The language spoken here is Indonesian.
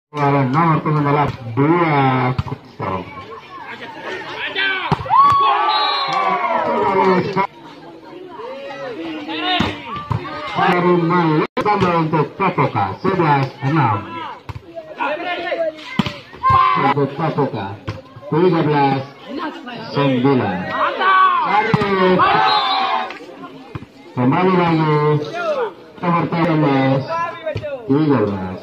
nomor 2 kosong. Baru tambah untuk Papoka 11-6. Untuk Papoka 13-9. Kembali lagi nomor 13